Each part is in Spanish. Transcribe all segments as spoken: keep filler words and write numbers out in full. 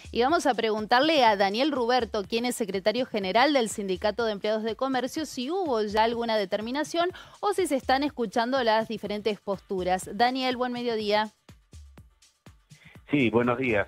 Y vamos a preguntarle a Daniel Ruberto, quien es secretario general del Sindicato de Empleados de Comercio, si hubo ya alguna determinación o si se están escuchando las diferentes posturas. Daniel, buen mediodía. Sí, buenos días.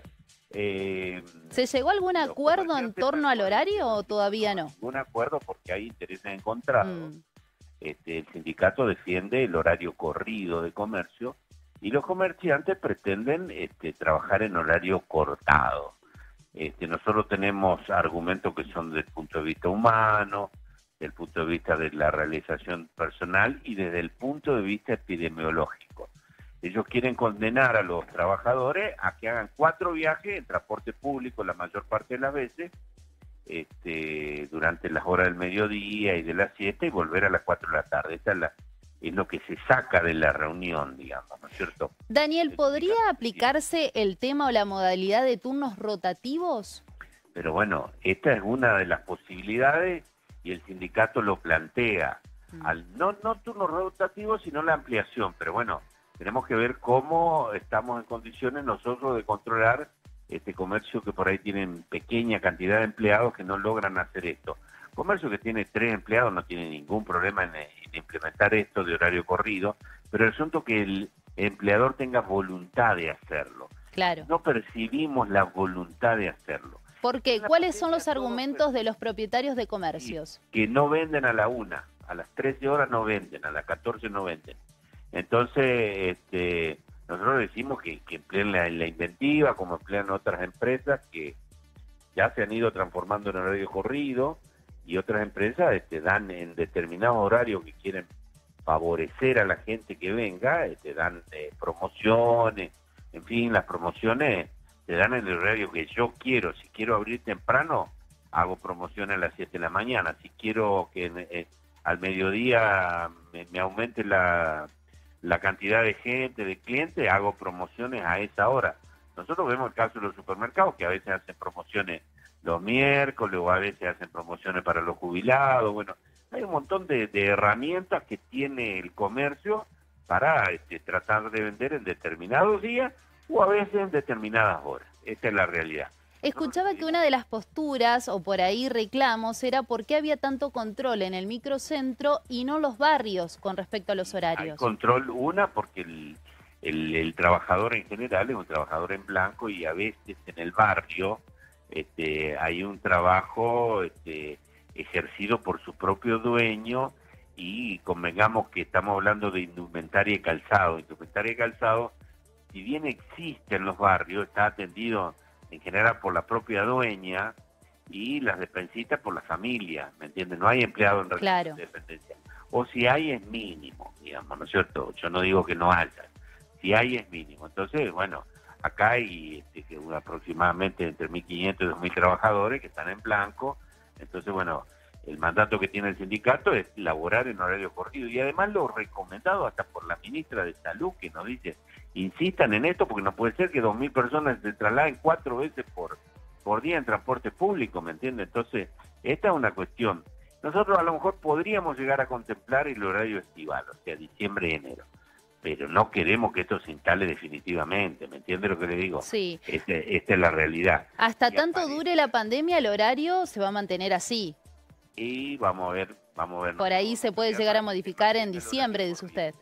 Eh, ¿Se llegó a algún los acuerdo en comerciantes torno están al con el horario o tema, todavía no, no? ningún acuerdo porque hay intereses encontrados. Mm, Este, el sindicato defiende el horario corrido de comercio y los comerciantes pretenden este, trabajar en horario cortado. Este, nosotros tenemos argumentos que son desde el punto de vista humano, desde el punto de vista de la realización personal y desde el punto de vista epidemiológico. Ellos quieren condenar a los trabajadores a que hagan cuatro viajes en transporte público la mayor parte de las veces, este, durante las horas del mediodía y de la siesta, y volver a las cuatro de la tarde. Esta es, la, es lo que se saca de la reunión, digamos, ¿no es cierto? Daniel, El ¿podría sindicato- aplicarse el tema o la modalidad de turnos rotativos? Pero bueno, esta es una de las posibilidades y el sindicato lo plantea. Mm. Al, no, no turno rotativo, sino la ampliación. Pero bueno, tenemos que ver cómo estamos en condiciones nosotros de controlar este comercio que por ahí tienen pequeña cantidad de empleados que no logran hacer esto. Comercio que tiene tres empleados no tiene ningún problema en, en implementar esto de horario corrido, pero el asunto es que el empleador tenga voluntad de hacerlo. Claro. No percibimos la voluntad de hacerlo. ¿Por qué? En la ¿Cuáles son pandemia los todos argumentos de los propietarios de comercios? que no venden a la una, a las trece horas no venden, a las catorce no venden. Entonces, este, nosotros decimos que, que empleen la, la inventiva, como emplean otras empresas que ya se han ido transformando en horario corrido, y otras empresas este, dan en determinados horarios que quieren favorecer a la gente que venga, este, dan eh, promociones, en fin, las promociones te dan en el horario que yo quiero. Si quiero abrir temprano, hago promociones a las siete de la mañana. Si quiero que eh, al mediodía me, me aumente la, la cantidad de gente, de clientes, hago promociones a esa hora. Nosotros vemos el caso de los supermercados, que a veces hacen promociones los miércoles, o a veces hacen promociones para los jubilados. Bueno, hay un montón de, de herramientas que tiene el comercio para este, tratar de vender en determinados días o a veces en determinadas horas. Esta es la realidad. Escuchaba que una de las posturas, o por ahí reclamos, era por qué había tanto control en el microcentro y no los barrios con respecto a los horarios. Hay control, una, porque el, el, el trabajador en general es un trabajador en blanco, y a veces en el barrio este, hay un trabajo este, ejercido por su propio dueño, y convengamos que estamos hablando de indumentaria y calzado. Indumentaria y calzado, si bien existe en los barrios, está atendido en general por la propia dueña, y las despensistas por la familia, ¿me entiendes? No hay empleado en relación Claro. de dependencia. O si hay es mínimo, digamos, ¿no es cierto? Yo no digo que no haya. Si hay es mínimo. Entonces, bueno, acá hay este, que aproximadamente entre mil quinientos y dos mil trabajadores que están en blanco. Entonces, bueno, el mandato que tiene el sindicato es laborar en horario corrido, y además lo recomendado hasta por la ministra de Salud, que nos dice, insistan en esto, porque no puede ser que dos mil personas se trasladen cuatro veces por, por día en transporte público, ¿me entiende? Entonces, esta es una cuestión. Nosotros a lo mejor podríamos llegar a contemplar el horario estival, o sea, diciembre y enero, pero no queremos que esto se instale definitivamente, ¿me entiende lo que le digo? Sí. Este, esta es la realidad. Hasta Y tanto aparece- dure la pandemia, el horario se va a mantener así. Y vamos a ver, vamos a ver. Por ahí se puede llegar a modificar en diciembre, dice usted.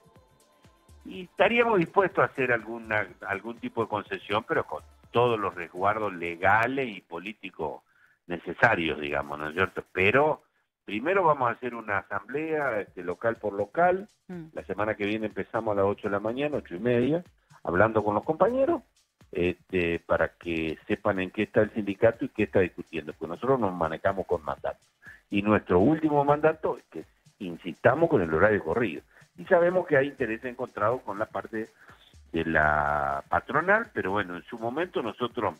Y estaríamos dispuestos a hacer alguna algún tipo de concesión, pero con todos los resguardos legales y políticos necesarios, digamos, ¿no es cierto? Pero primero vamos a hacer una asamblea este, local por local. Mm. La semana que viene empezamos a las ocho de la mañana, ocho y media, hablando con los compañeros, este, para que sepan en qué está el sindicato y qué está discutiendo, porque nosotros nos manejamos con mandato. Y nuestro último mandato es que insistamos con el horario corrido. Y sabemos que hay interés encontrado con la parte de la patronal, pero bueno, en su momento nosotros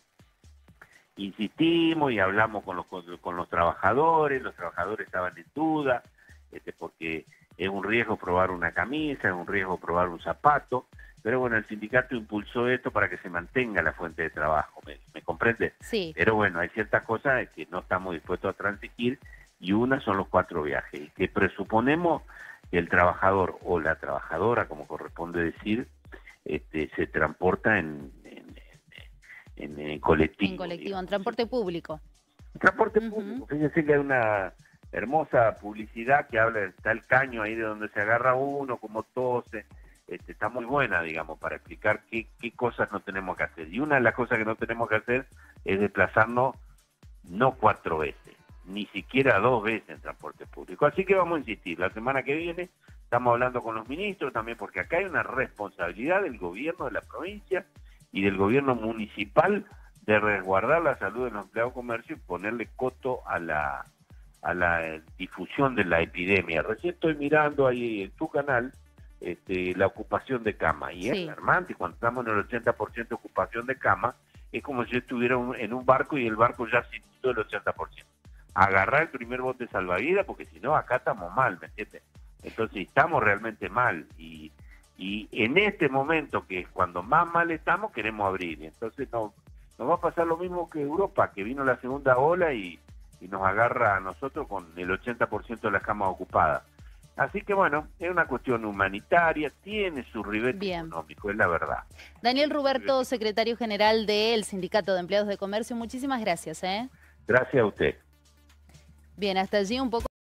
insistimos y hablamos con los, con los trabajadores. Los trabajadores estaban en duda, este, porque es un riesgo probar una camisa, es un riesgo probar un zapato, pero bueno, el sindicato impulsó esto para que se mantenga la fuente de trabajo, ¿me, me comprende? Sí. Pero bueno, hay ciertas cosas que no estamos dispuestos a transigir, y una son los cuatro viajes, que presuponemos que el trabajador o la trabajadora, como corresponde decir, este, se transporta en, en, en, en colectivo. En colectivo, digamos. en transporte público. Transporte Uh-huh. público. Fíjense que hay una hermosa publicidad que habla, está el caño ahí de donde se agarra uno, como tose. Este, está muy buena, digamos, para explicar qué, qué cosas no tenemos que hacer. Y una de las cosas que no tenemos que hacer es desplazarnos no cuatro veces, ni siquiera dos veces en transporte público. Así que vamos a insistir. La semana que viene estamos hablando con los ministros también, porque acá hay una responsabilidad del gobierno de la provincia y del gobierno municipal de resguardar la salud de los empleados de comercio y ponerle coto a la a la eh, difusión de la epidemia. Recién estoy mirando ahí en tu canal este, la ocupación de cama, y sí, es alarmante. Cuando estamos en el ochenta por ciento de ocupación de cama, es como si yo estuviera un, en un barco y el barco ya se inundó el ochenta por ciento. Agarrar el primer bote salvavidas, porque si no, acá estamos mal, ¿me entiendes? Entonces estamos realmente mal, y, y en este momento, que es cuando más mal estamos, queremos abrir. Entonces no, nos va a pasar lo mismo que Europa, que vino la segunda ola y, y nos agarra a nosotros con el ochenta por ciento de las camas ocupadas. Así que bueno, es una cuestión humanitaria, tiene su ribete económico, es la verdad. Daniel Ruberto, secretario general del Sindicato de Empleados de Comercio, muchísimas gracias. ¿eh? Gracias a usted. Bien, hasta allí un poco...